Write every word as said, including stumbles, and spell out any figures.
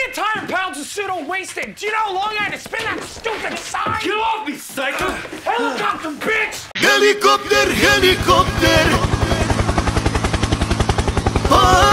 entire pounds of pseudo wasted. Do you know how long I had to spin that stupid sign? Get off me, psycho! Helicopter, bitch! Helicopter, helicopter.